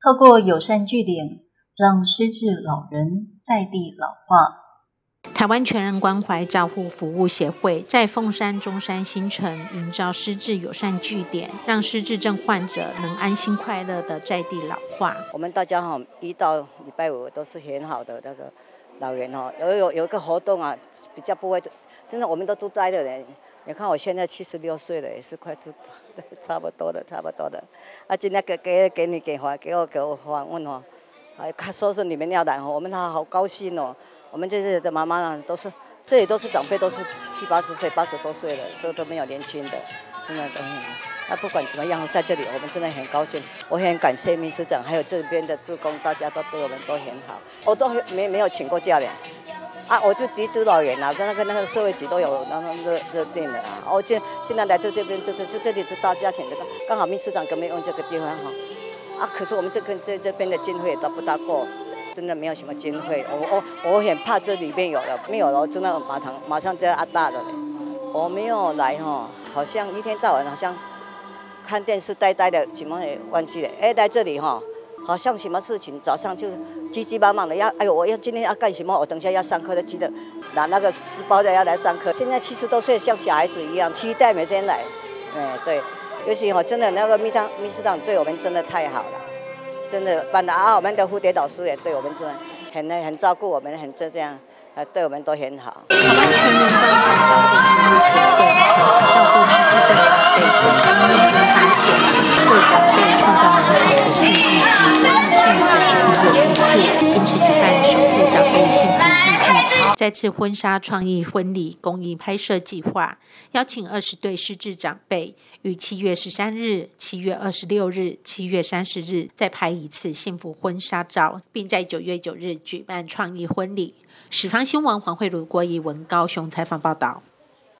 透过友善据点，让失智老人在地老化。 台湾全人关怀照护服务协会在凤山、中山、新城营造失智友善据点，让失智症患者能安心快乐的在地老化。 我们大家一到礼拜五都是很好的那个老人有一个活动啊，比较不会，真的我们都住呆的人。你看我现在76岁了，也是快差不多的。啊，今天给我访问哦，说是你们要来哦，我们好高兴哦。我们这里的妈妈呢，这里都是长辈，都是70、80岁、80多岁了，都没有年轻的，真的都很。那不管怎么样，在这里我们真的很高兴。我很感谢秘书长，还有这边的志工，大家都对我们都很好。我都没有请过假的。啊，我就督导员啊，那个社会局都有热定的啊。我今天来这边，这里就大家庭的，刚好秘书长给我们用这个地方哈。啊，可是我们这边的经费都不大够，真的没有什么经费。我很怕这里面有了，没有了，真的马上就要大了嘞。我没有来哈，好像一天到晚好像看电视呆的，怎么也忘记了。来这里哈。好像什么事情早上就急急忙忙的我今天要干什么？我等一下要上课的，记得拿那个书包的要来上课。现在70多岁，像小孩子一样，期待每天来。对，尤其真的那个秘书长对我们真的太好了，真的办的啊，我们的蝴蝶老师也对我们真的很照顾我们，很这样，对我们都很好。 台湾全人关怀照护服务协会长期照顾失智症长辈，在生命中发现为长辈创造美好的记忆及公益幸福与有益处，因此举办守护长辈幸福记忆再次婚纱创意婚礼公益拍摄计划，邀请20对失智长辈于7月13日、7月26日、7月30日再拍一次幸福婚纱照，并在9月9日举办创意婚礼。十方新闻黄慧茹、郭怡文高雄采访报道。